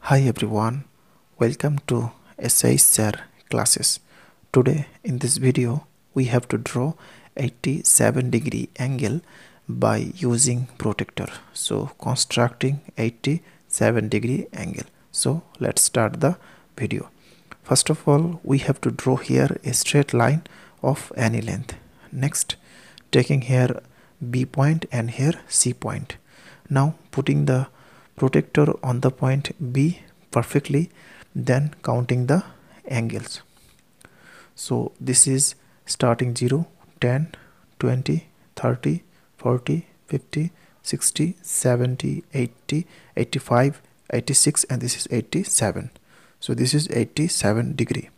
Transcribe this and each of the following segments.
Hi everyone, welcome to shsir classes. Today in this video we have to draw 87-degree angle by using protractor. So constructing 87-degree angle. So let's start the video. First of all, we have to draw here a straight line of any length. Next, taking here B point and here C point. Now putting the protractor on the point B perfectly, then counting the angles. So this is starting 0, 10, 20, 30, 40, 50, 60, 70, 80, 85, 86, and this is 87. So this is 87 degree.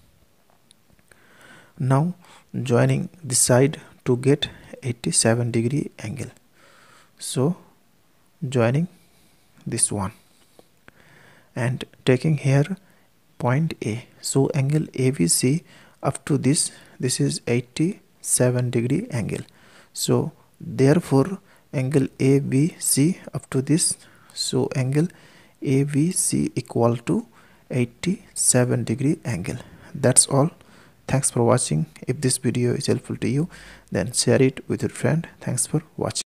Now joining this side to get 87 degree angle. So joining this one and taking here point A. So angle ABC up to this is 87 degree angle. So therefore angle ABC up to this, so angle ABC equal to 87 degree angle. That's all. Thanks for watching. If this video is helpful to you, then share it with your friend. Thanks for watching.